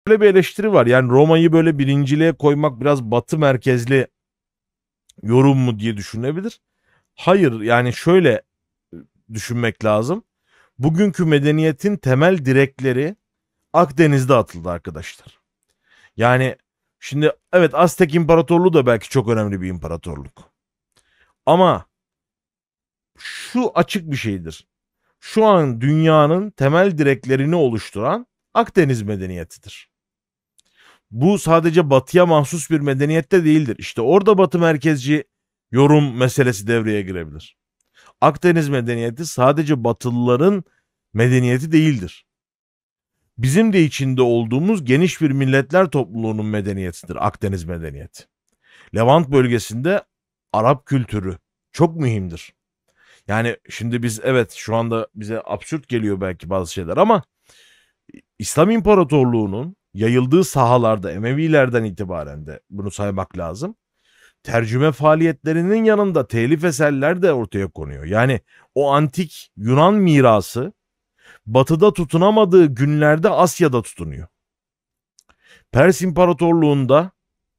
şöyle bir eleştiri var. Yani Roma'yı böyle birinciliğe koymak biraz Batı merkezli yorum mu diye düşünebilir. Hayır, yani şöyle düşünmek lazım. Bugünkü medeniyetin temel direkleri Akdeniz'de atıldı arkadaşlar. Yani şimdi evet, Aztek İmparatorluğu da belki çok önemli bir imparatorluk. Ama şu açık bir şeydir. Şu an dünyanın temel direklerini oluşturan Akdeniz medeniyetidir. Bu sadece batıya mahsus bir medeniyette değildir. İşte orada batı merkezci yorum meselesi devreye girebilir. Akdeniz medeniyeti sadece batılıların medeniyeti değildir. Bizim de içinde olduğumuz geniş bir milletler topluluğunun medeniyetidir Akdeniz medeniyeti. Levant bölgesinde Arap kültürü çok mühimdir. Yani şimdi biz, evet, şu anda bize absürt geliyor belki bazı şeyler ama İslam İmparatorluğu'nun yayıldığı sahalarda Emevilerden itibaren de bunu saymak lazım. Tercüme faaliyetlerinin yanında telif eserler de ortaya konuyor. Yani o antik Yunan mirası batıda tutunamadığı günlerde Asya'da tutunuyor. Pers İmparatorluğu'nda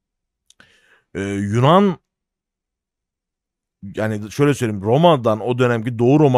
Yunan, yani şöyle söyleyeyim, Roma'dan, o dönemki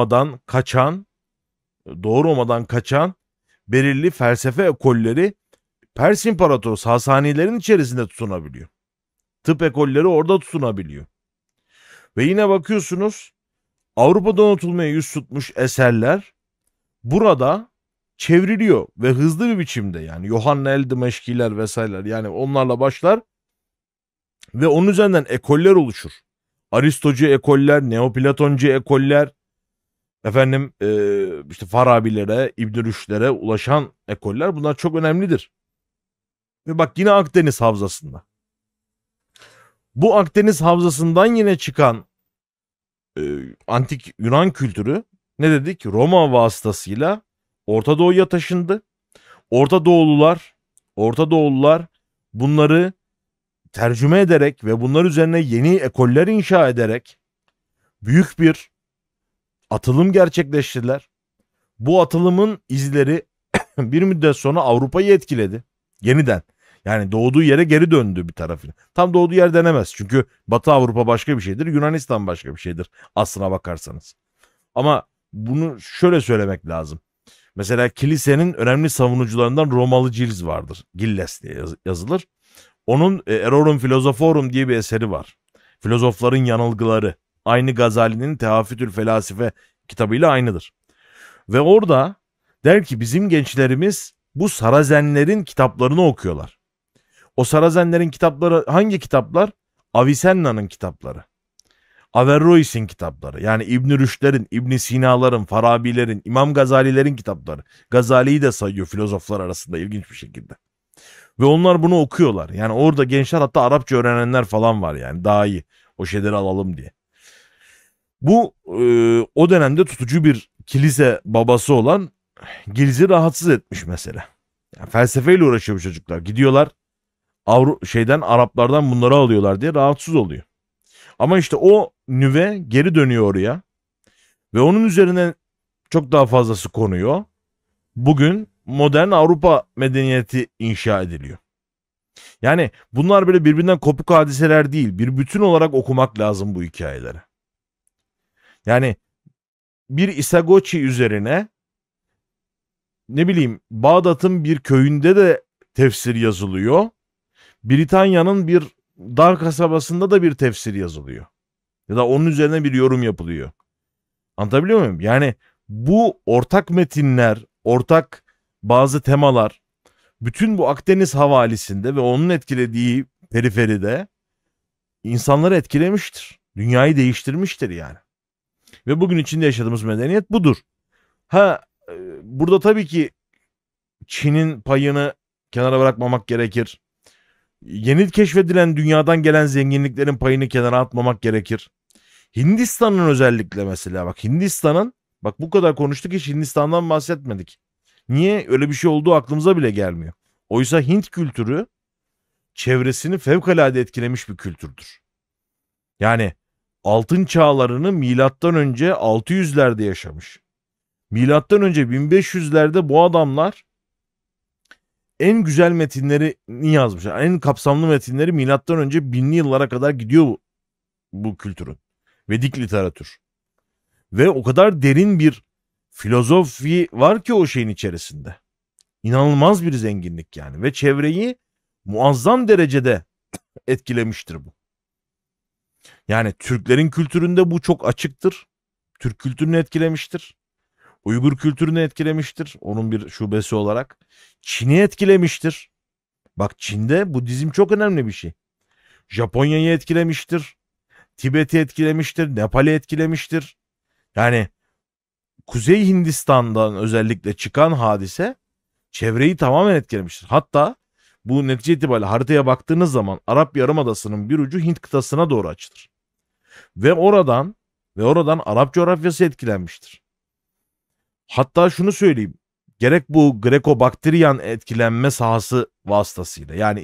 Doğu Roma'dan kaçan belirli felsefe ekolleri Pers İmparatoru Sasanilerin içerisinde tutunabiliyor. Tıp ekolleri orada tutunabiliyor. Ve yine bakıyorsunuz, Avrupa'da unutulmaya yüz tutmuş eserler burada çevriliyor ve hızlı bir biçimde, yani Yohanna el Dimeşkiler vesaireler, yani onlarla başlar ve onun üzerinden ekoller oluşur. Aristocu ekoller, Neoplatoncu ekoller, efendim işte Farabilere, İbn Rüşd'lere ulaşan ekoller, bunlar çok önemlidir. Ve bak, yine Akdeniz Havzası'nda. Bu Akdeniz Havzası'ndan yine çıkan antik Yunan kültürü, ne dedik? Roma vasıtasıyla Orta Doğu'ya taşındı. Orta Doğulular bunları tercüme ederek ve bunlar üzerine yeni ekoller inşa ederek büyük bir atılım gerçekleştirdiler. Bu atılımın izleri bir müddet sonra Avrupa'yı etkiledi. Yeniden. Yani doğduğu yere geri döndü bir tarafıyla. Tam doğduğu yer denemez. Çünkü Batı Avrupa başka bir şeydir. Yunanistan başka bir şeydir aslına bakarsanız. Ama bunu şöyle söylemek lazım. Mesela kilisenin önemli savunucularından Romalı Gilles vardır. Gilles diye yazılır. Onun Errorum Philosophorum diye bir eseri var. Filozofların yanılgıları. Aynı Gazali'nin Tehafütül Felasife kitabıyla aynıdır. Ve orada der ki bizim gençlerimiz bu Sarazenlerin kitaplarını okuyorlar. O Sarazenlerin kitapları hangi kitaplar? Avicenna'nın kitapları. Averroes'in kitapları. Yani İbn Rüşd'lerin, İbn Sina'ların, Farabi'lerin, İmam Gazali'lerin kitapları. Gazali'yi de sayıyor filozoflar arasında ilginç bir şekilde. Ve onlar bunu okuyorlar. Yani orada gençler, hatta Arapça öğrenenler falan var yani. Daha iyi o şeyleri alalım diye. Bu o dönemde tutucu bir kilise babası olan Giles'i rahatsız etmiş mesela. Yani felsefeyle uğraşıyor bu çocuklar. Gidiyorlar Araplardan bunları alıyorlar diye rahatsız oluyor. Ama işte o nüve geri dönüyor oraya ve onun üzerine çok daha fazlası konuyor. Bugün modern Avrupa medeniyeti inşa ediliyor. Yani bunlar böyle birbirinden kopuk hadiseler değil. Bir bütün olarak okumak lazım bu hikayeleri. Yani bir Isagochi üzerine, ne bileyim, Bağdat'ın bir köyünde de tefsir yazılıyor. Britanya'nın bir dar kasabasında da bir tefsir yazılıyor. Ya da onun üzerine bir yorum yapılıyor. Anlatabiliyor muyum? Yani bu ortak metinler, ortak bazı temalar bütün bu Akdeniz havalisinde ve onun etkilediği periferide insanları etkilemiştir. Dünyayı değiştirmiştir yani. Ve bugün içinde yaşadığımız medeniyet budur. Burada tabii ki Çin'in payını kenara bırakmamak gerekir. Yeni keşfedilen dünyadan gelen zenginliklerin payını kenara atmamak gerekir. Hindistan'ın özellikle, mesela bak, bak bu kadar konuştuk, hiç Hindistan'dan bahsetmedik. Niye? Öyle bir şey olduğu aklımıza bile gelmiyor. Oysa Hint kültürü çevresini fevkalade etkilemiş bir kültürdür. Yani altın çağlarını milattan önce 600'lerde yaşamış. Milattan önce 1500'lerde bu adamlar en güzel metinlerini yazmışlar. En kapsamlı metinleri milattan önce binli yıllara kadar gidiyor bu kültürün. Vedik literatür. Ve o kadar derin bir filozofi var ki o şeyin içerisinde. İnanılmaz bir zenginlik yani. Ve çevreyi muazzam derecede etkilemiştir bu. Yani Türklerin kültüründe bu çok açıktır. Türk kültürünü etkilemiştir. Uygur kültürünü etkilemiştir. Onun bir şubesi olarak. Çin'i etkilemiştir. Bak Çin'de Budizm çok önemli bir şey. Japonya'yı etkilemiştir. Tibet'i etkilemiştir. Nepal'i etkilemiştir. Yani Kuzey Hindistan'dan özellikle çıkan hadise çevreyi tamamen etkilemiştir. Hatta bu netice itibariyle haritaya baktığınız zaman Arap Yarımadası'nın bir ucu Hint kıtasına doğru açılır. Ve oradan Arap coğrafyası etkilenmiştir. Hatta şunu söyleyeyim. Gerek bu Greko-Baktriyan etkilenme sahası vasıtasıyla yani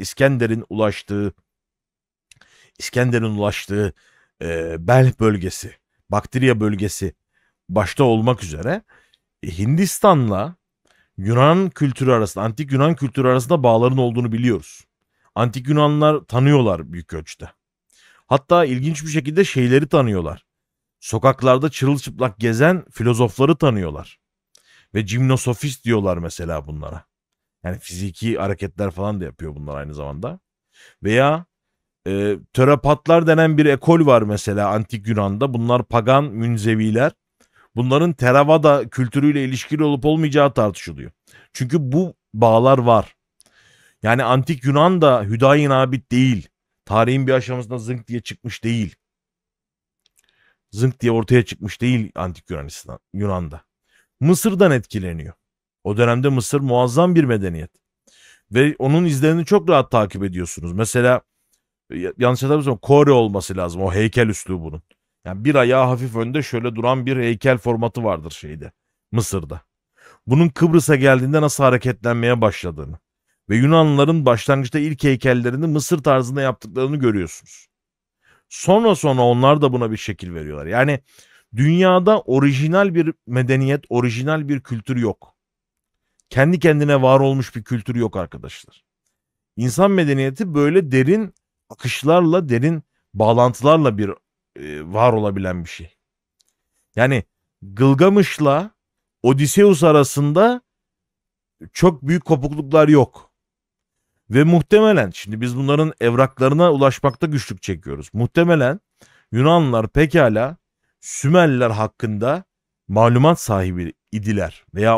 İskender'in ulaştığı Belh bölgesi, Baktriya bölgesi başta olmak üzere Hindistan'la Yunan kültürü arasında, antik Yunan kültürü arasında bağların olduğunu biliyoruz. Antik Yunanlılar tanıyorlar büyük ölçüde. Hatta ilginç bir şekilde şeyleri tanıyorlar. Sokaklarda çırılçıplak gezen filozofları tanıyorlar. Ve gimnosofist diyorlar mesela bunlara. Yani fiziki hareketler falan da yapıyor bunlar aynı zamanda. Veya törepatlar denen bir ekol var mesela antik Yunan'da. Bunlar pagan münzeviler. Bunların Theravada kültürüyle ilişkili olup olmayacağı tartışılıyor. Çünkü bu bağlar var. Yani antik Yunan da Hüdayi Nabit değil. Tarihin bir aşamasında zınk diye çıkmış değil. Zınk diye ortaya çıkmış değil antik Yunan'da. Mısır'dan etkileniyor. O dönemde Mısır muazzam bir medeniyet. Ve onun izlerini çok rahat takip ediyorsunuz. Mesela yanlış hatırlamıyorsam Kore olması lazım o heykel üslubunun. Yani bir ayağı hafif önde şöyle duran bir heykel formatı vardır şeyde Mısır'da. Bunun Kıbrıs'a geldiğinde nasıl hareketlenmeye başladığını ve Yunanlıların başlangıçta ilk heykellerini Mısır tarzında yaptıklarını görüyorsunuz. Sonra onlar da buna bir şekil veriyorlar. Yani dünyada orijinal bir medeniyet, orijinal bir kültür yok. Kendi kendine var olmuş bir kültür yok arkadaşlar. İnsan medeniyeti böyle derin akışlarla, derin bağlantılarla bir var olabilen bir şey. Yani Gılgamış'la Odysseus arasında çok büyük kopukluklar yok. Ve muhtemelen şimdi biz bunların evraklarına ulaşmakta güçlük çekiyoruz. Muhtemelen Yunanlılar pekala Sümerliler hakkında malumat sahibi idiler veya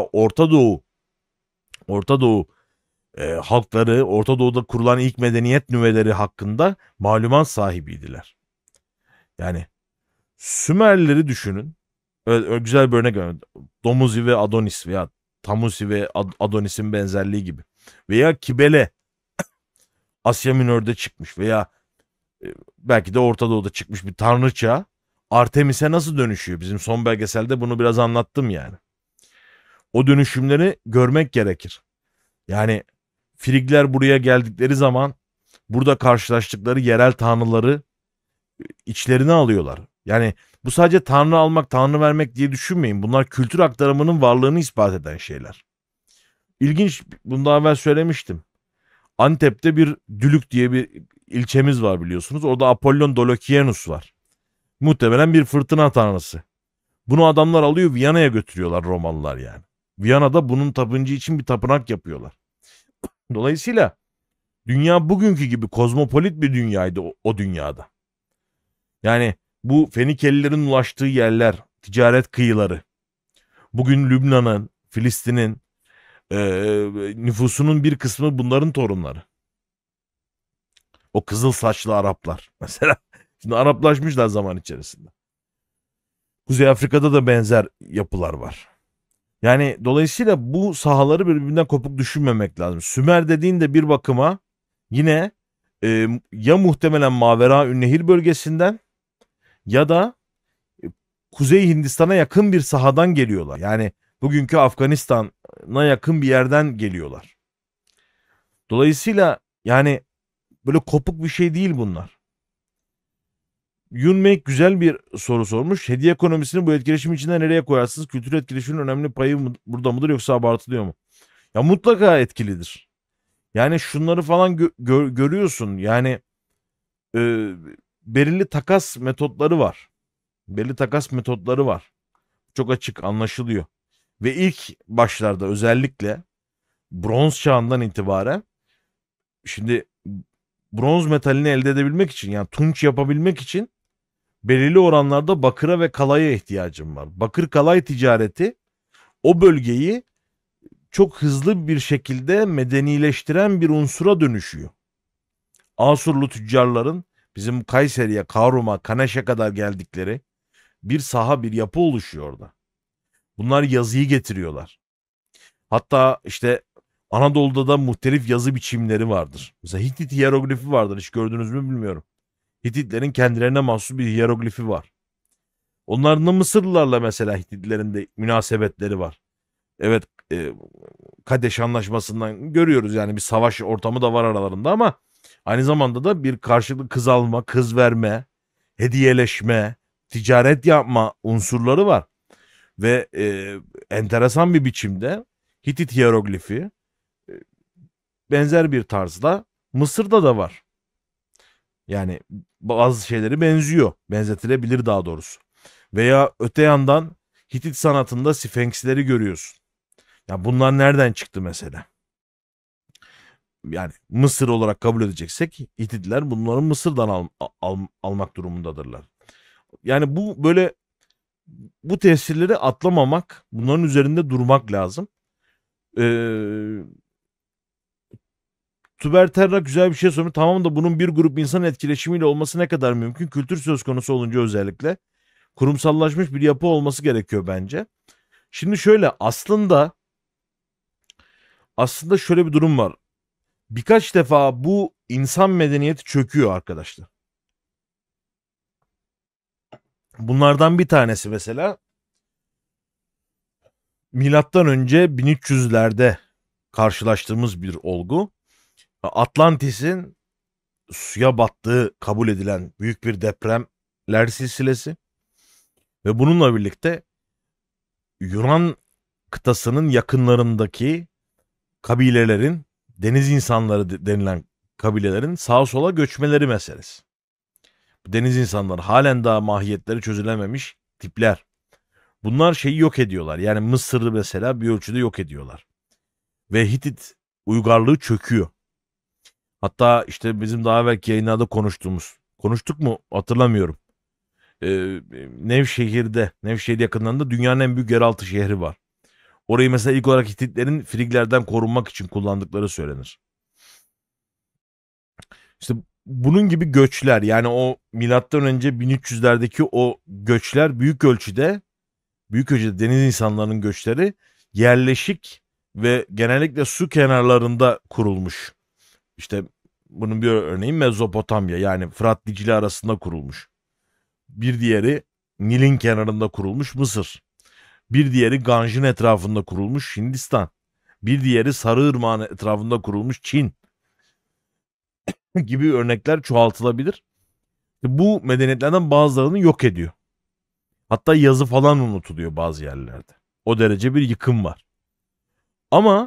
Orta Doğu halkları, Orta Doğu'da kurulan ilk medeniyet nüveleri hakkında malumat sahibiydiler. Yani Sümerlileri düşünün. Öyle güzel bir örnek verdim. Domuzi ve Adonis veya Tamusi ve Adonis'in benzerliği gibi. Veya Kibele Asya Minör'de çıkmış veya belki de Orta Doğu'da çıkmış bir tanrıça Artemis'e nasıl dönüşüyor? Bizim son belgeselde bunu biraz anlattım yani. O dönüşümleri görmek gerekir. Yani Frigler buraya geldikleri zaman burada karşılaştıkları yerel tanrıları içlerine alıyorlar. Yani bu sadece tanrı almak, tanrı vermek diye düşünmeyin. Bunlar kültür aktarımının varlığını ispat eden şeyler. İlginç, bunu daha evvel söylemiştim. Antep'te bir Dülük diye bir ilçemiz var biliyorsunuz. Orada Apollon Dolokienus var. Muhtemelen bir fırtına tanrısı. Bunu adamlar alıyor Viyana'ya götürüyorlar Romalılar yani. Viyana'da bunun tapıncı için bir tapınak yapıyorlar. Dolayısıyla dünya bugünkü gibi kozmopolit bir dünyaydı o dünyada. Yani bu Fenikelilerin ulaştığı yerler, ticaret kıyıları, bugün Lübnan'ın, Filistin'in nüfusunun bir kısmı bunların torunları. O kızıl saçlı Araplar mesela. Şimdi Araplaşmışlar zaman içerisinde. Kuzey Afrika'da da benzer yapılar var. Yani dolayısıyla bu sahaları birbirinden kopuk düşünmemek lazım. Sümer dediğinde bir bakıma yine ya muhtemelen Mavera-ün-Nehir bölgesinden ya da Kuzey Hindistan'a yakın bir sahadan geliyorlar. Yani bugünkü Afganistan'a yakın bir yerden geliyorlar. Dolayısıyla yani böyle kopuk bir şey değil bunlar. Yunmek güzel bir soru sormuş. Hediye ekonomisini bu etkileşim içinde nereye koyarsınız? Kültür etkileşiminin önemli payı burada mıdır yoksa abartılıyor mu? Ya mutlaka etkilidir. Yani şunları falan görüyorsun. Yani e, belirli takas metotları var. Belirli takas metotları var. Çok açık anlaşılıyor. Ve ilk başlarda özellikle bronz çağından itibaren şimdi bronz metalini elde edebilmek için yani tunç yapabilmek için belirli oranlarda bakıra ve kalaya ihtiyacım var. Bakır kalay ticareti o bölgeyi çok hızlı bir şekilde medenileştiren bir unsura dönüşüyor. Asurlu tüccarların bizim Kayseri'ye, Karum'a, Kaneş'e kadar geldikleri bir saha, bir yapı oluşuyor orada. Bunlar yazıyı getiriyorlar. Hatta işte Anadolu'da da muhtelif yazı biçimleri vardır. Mesela Hitit hieroglifi vardır. Hiç gördünüz mü bilmiyorum. Hititlerin kendilerine mahsus bir hieroglifi var. Onların da Mısırlılarla mesela Hititlerin de münasebetleri var. Evet, Kadeş Anlaşması'ndan görüyoruz yani bir savaş ortamı da var aralarında ama aynı zamanda da bir karşılıklı kız alma, kız verme, hediyeleşme, ticaret yapma unsurları var. Ve enteresan bir biçimde Hitit hieroglifi benzer bir tarzda Mısır'da da var. Yani bazı şeyleri benziyor. Benzetilebilir daha doğrusu. Veya öte yandan Hitit sanatında Sfenksleri görüyorsun. Ya bunlar nereden çıktı mesela? Yani Mısır olarak kabul edeceksek Hititler bunları Mısır'dan almak durumundadırlar. Yani bu böyle bu tesirleri atlamamak, bunların üzerinde durmak lazım. Ee, Tuberterra güzel bir şey sormuş. Tamam da bunun bir grup insan etkileşimiyle olması ne kadar mümkün? Kültür söz konusu olunca özellikle kurumsallaşmış bir yapı olması gerekiyor bence. Şimdi şöyle aslında şöyle bir durum var. Birkaç defa bu insan medeniyeti çöküyor arkadaşlar. Bunlardan bir tanesi mesela milattan önce 1300'lerde karşılaştığımız bir olgu. Atlantis'in suya battığı kabul edilen büyük bir depremler silsilesi ve bununla birlikte Yunan kıtasının yakınlarındaki kabilelerin, deniz insanları denilen kabilelerin sağa sola göçmeleri meselesi. Deniz insanları halen daha mahiyetleri çözülememiş tipler. Bunlar şeyi yok ediyorlar. Yani Mısır'ı mesela bir ölçüde yok ediyorlar. Ve Hitit uygarlığı çöküyor. Hatta işte bizim daha evvelki yayınlarda konuştuk mu hatırlamıyorum. Nevşehir yakınlarında dünyanın en büyük yeraltı şehri var. Orayı mesela ilk olarak Hititlerin Friglerden korunmak için kullandıkları söylenir. İşte bunun gibi göçler yani o milattan önce 1300'lerdeki o göçler büyük ölçüde deniz insanlarının göçleri yerleşik ve genellikle su kenarlarında kurulmuş. İşte bunun bir örneği Mezopotamya yani Fırat Dicle arasında kurulmuş. Bir diğeri Nil'in kenarında kurulmuş Mısır. Bir diğeri Ganj'ın etrafında kurulmuş Hindistan. Bir diğeri Sarıırmak'ın etrafında kurulmuş Çin gibi örnekler çoğaltılabilir. Bu medeniyetlerden bazılarını yok ediyor. Hatta yazı falan unutuluyor bazı yerlerde. O derece bir yıkım var. Ama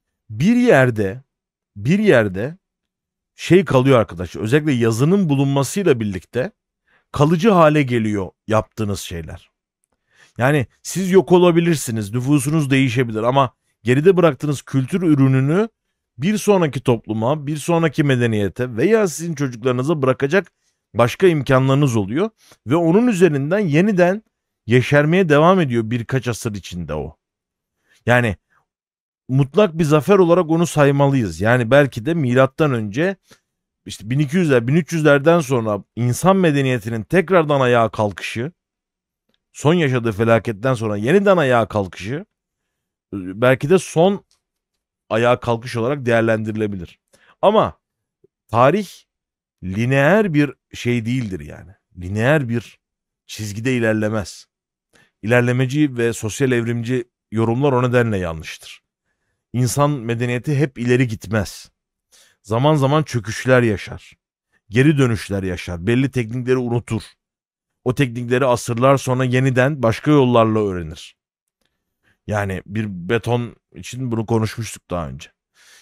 bir yerde şey kalıyor arkadaşlar. Özellikle yazının bulunmasıyla birlikte kalıcı hale geliyor yaptığınız şeyler. Yani siz yok olabilirsiniz, nüfusunuz değişebilir ama geride bıraktığınız kültür ürününü bir sonraki topluma, bir sonraki medeniyete veya sizin çocuklarınıza bırakacak başka imkanlarınız oluyor ve onun üzerinden yeniden yeşermeye devam ediyor birkaç asır içinde o. Yani mutlak bir zafer olarak onu saymalıyız. Yani belki de milattan önce işte 1200'ler 1300'lerden sonra insan medeniyetinin tekrardan ayağa kalkışı, son yaşadığı felaketten sonra yeniden ayağa kalkışı belki de son ayağa kalkış olarak değerlendirilebilir. Ama tarih lineer bir şey değildir yani. Lineer bir çizgide ilerlemez. İlerlemeci ve sosyal evrimci yorumlar o nedenle yanlıştır. İnsan medeniyeti hep ileri gitmez. Zaman zaman çöküşler yaşar. Geri dönüşler yaşar. Belli teknikleri unutur. O teknikleri asırlar sonra yeniden başka yollarla öğrenir. Yani bir beton için bunu konuşmuştuk daha önce.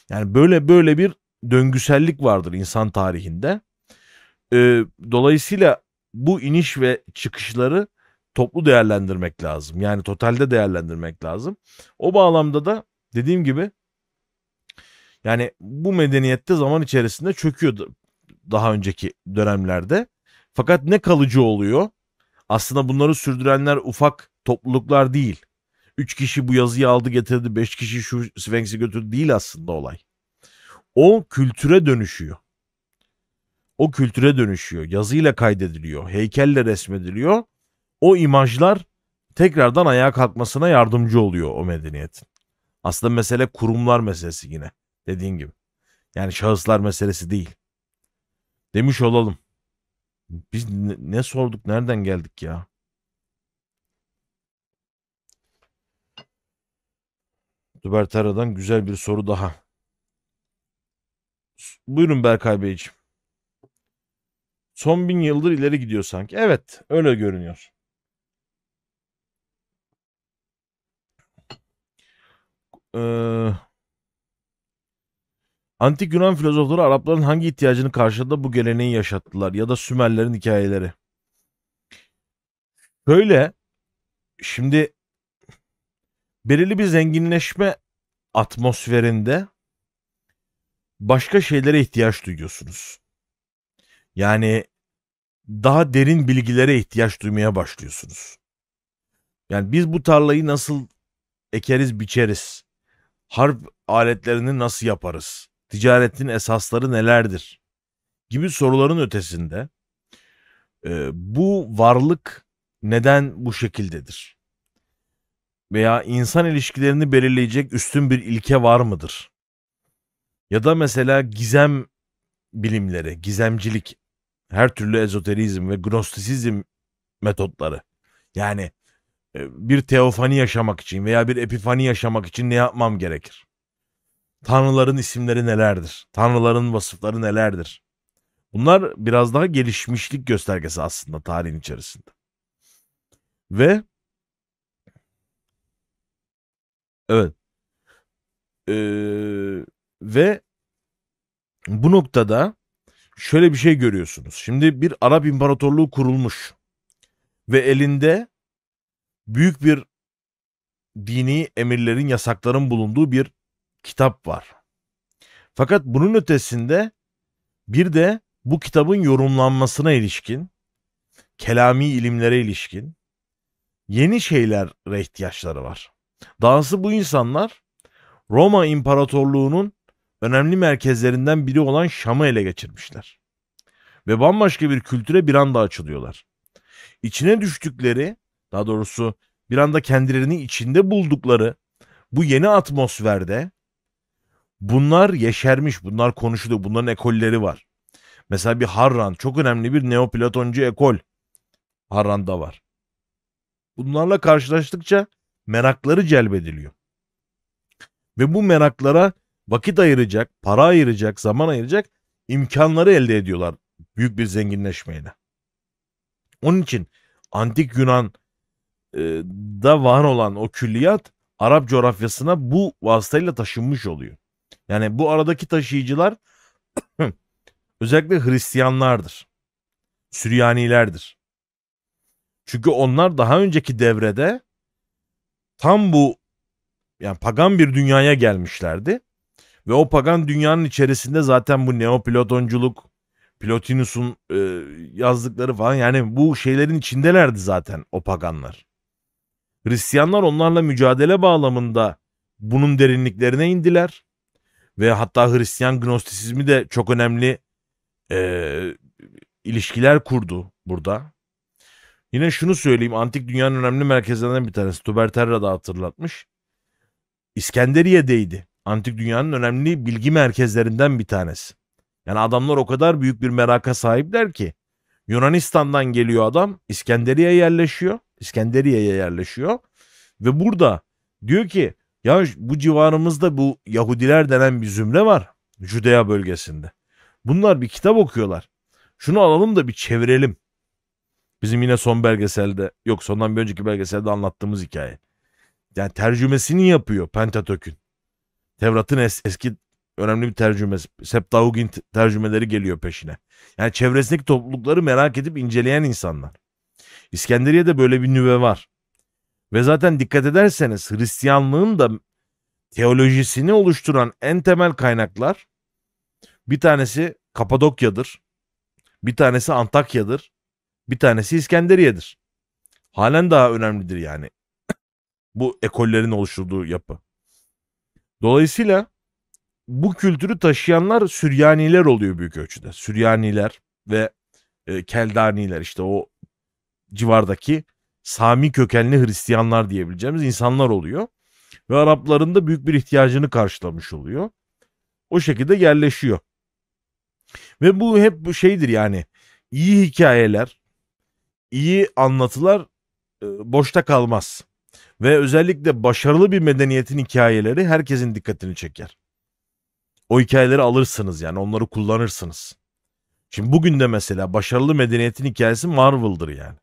Yani böyle bir döngüsellik vardır insan tarihinde. Dolayısıyla bu iniş ve çıkışları toplu değerlendirmek lazım. Yani totalde değerlendirmek lazım. O bağlamda da dediğim gibi yani bu medeniyette zaman içerisinde çöküyordu daha önceki dönemlerde. Fakat ne kalıcı oluyor? Aslında bunları sürdürenler ufak topluluklar değil. 3 kişi bu yazıyı aldı getirdi, 5 kişi şu Sphinx'i götürdü değil aslında olay. O kültüre dönüşüyor. O kültüre dönüşüyor. Yazıyla kaydediliyor, heykelle resmediliyor. O imajlar tekrardan ayağa kalkmasına yardımcı oluyor o medeniyetin. Aslında mesele kurumlar meselesi yine dediğin gibi. Yani şahıslar meselesi değil. Demiş olalım. Biz ne sorduk, nereden geldik ya? Dubertera'dan güzel bir soru daha. Buyurun Berkay Beyciğim. Son 1000 yıldır ileri gidiyor sanki. Evet, öyle görünüyor. Ee, Antik Yunan filozofları Arapların hangi ihtiyacını karşıladı bu geleneği yaşattılar ya da Sümerlerin hikayeleri. Böyle şimdi belirli bir zenginleşme atmosferinde başka şeylere ihtiyaç duyuyorsunuz. Yani daha derin bilgilere ihtiyaç duymaya başlıyorsunuz. Yani biz bu tarlayı nasıl ekeriz, biçeriz? Harp aletlerini nasıl yaparız? Ticaretin esasları nelerdir? Gibi soruların ötesinde bu varlık neden bu şekildedir? Veya insan ilişkilerini belirleyecek üstün bir ilke var mıdır? Ya da mesela gizem bilimleri, gizemcilik, her türlü ezoterizm ve gnostisizm metotları. Yani bir teofani yaşamak için veya bir epifani yaşamak için ne yapmam gerekir? Tanrıların isimleri nelerdir? Tanrıların vasıfları nelerdir? Bunlar biraz daha gelişmişlik göstergesi aslında tarihin içerisinde. Ve evet ve bu noktada şöyle bir şey görüyorsunuz. Şimdi bir Arap İmparatorluğu kurulmuş ve elinde büyük bir dini emirlerin, yasakların bulunduğu bir kitap var. Fakat bunun ötesinde bir de bu kitabın yorumlanmasına ilişkin, kelami ilimlere ilişkin yeni şeylere ihtiyaçları var. Dahası bu insanlar Roma İmparatorluğu'nun önemli merkezlerinden biri olan Şam'ı ele geçirmişler. Ve bambaşka bir kültüre bir anda açılıyorlar. İçine düştükleri, daha doğrusu bir anda kendilerini içinde buldukları bu yeni atmosferde bunlar yeşermiş, bunlar konuşuluyor, bunların ekolleri var. Mesela bir Harran, çok önemli bir Neoplatoncu ekol Harran'da var. Bunlarla karşılaştıkça merakları celbediliyor. Ve bu meraklara vakit ayıracak, para ayıracak, zaman ayıracak imkanları elde ediyorlar büyük bir zenginleşmeyle. Onun için Antik Yunan da var olan o külliyat Arap coğrafyasına bu vasıtayla taşınmış oluyor. Yani bu aradaki taşıyıcılar özellikle Hristiyanlardır. Süryanilerdir. Çünkü onlar daha önceki devrede tam bu yani pagan bir dünyaya gelmişlerdi. Ve o pagan dünyanın içerisinde zaten bu Neoplatonculuk, Plotinus'un yazdıkları falan yani bu şeylerin içindelerdi zaten o paganlar. Hristiyanlar onlarla mücadele bağlamında bunun derinliklerine indiler. Ve hatta Hristiyan Gnostisizmi de çok önemli e, ilişkiler kurdu burada. Yine şunu söyleyeyim, antik dünyanın önemli merkezlerinden bir tanesi. Tuberterra da hatırlatmış. İskenderiye'deydi. Antik dünyanın önemli bilgi merkezlerinden bir tanesi. Yani adamlar o kadar büyük bir meraka sahipler ki Yunanistan'dan geliyor adam, İskenderiye'ye yerleşiyor ve burada diyor ki ya bu civarımızda bu Yahudiler denen bir zümre var Judea bölgesinde. Bunlar bir kitap okuyorlar. Şunu alalım da bir çevirelim. Bizim yine son belgeselde, yok sondan bir önceki belgeselde anlattığımız hikaye. Yani tercümesini yapıyor Pentatök'ün. Tevrat'ın eski önemli bir tercüme. Septuagint tercümeleri geliyor peşine. Yani çevresindeki toplulukları merak edip inceleyen insanlar. İskenderiye'de böyle bir nüve var. Ve zaten dikkat ederseniz Hristiyanlığın da teolojisini oluşturan en temel kaynaklar bir tanesi Kapadokya'dır. Bir tanesi Antakya'dır. Bir tanesi İskenderiye'dir. Halen daha önemlidir yani bu ekollerin oluşturduğu yapı. Dolayısıyla bu kültürü taşıyanlar Süryaniler oluyor büyük ölçüde. Süryaniler ve Keldaniler, işte o civardaki Sami kökenli Hristiyanlar diyebileceğimiz insanlar oluyor. Ve Arapların da büyük bir ihtiyacını karşılamış oluyor. O şekilde yerleşiyor. Ve bu hep bu şeydir yani, iyi hikayeler, iyi anlatılar boşta kalmaz. Ve özellikle başarılı bir medeniyetin hikayeleri herkesin dikkatini çeker. O hikayeleri alırsınız, yani onları kullanırsınız. Şimdi bugün de mesela başarılı medeniyetin hikayesi Marvel'dır yani.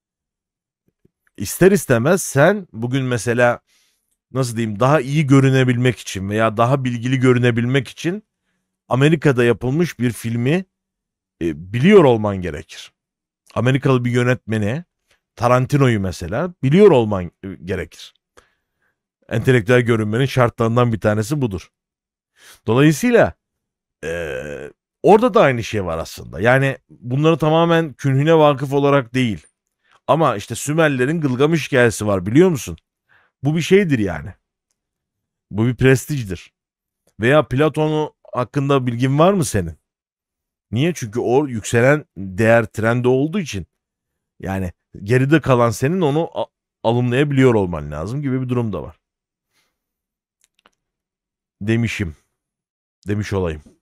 İster istemez sen bugün mesela, nasıl diyeyim, daha iyi görünebilmek için veya daha bilgili görünebilmek için Amerika'da yapılmış bir filmi biliyor olman gerekir. Amerikalı bir yönetmeni, Tarantino'yu mesela biliyor olman gerekir. Entelektüel görünmenin şartlarından bir tanesi budur. Dolayısıyla orada da aynı şey var aslında. Yani bunları tamamen künhüne vakıf olarak değil. Ama işte Sümerlerin Gılgamış hikayesi var, biliyor musun? Bu bir şeydir yani. Bu bir prestijdir. Veya Platon'u hakkında bilgin var mı senin? Niye? Çünkü o yükselen değer trendi olduğu için. Yani geride kalan senin onu alımlayabiliyor olman lazım gibi bir durum da var. Demişim. Demiş olayım.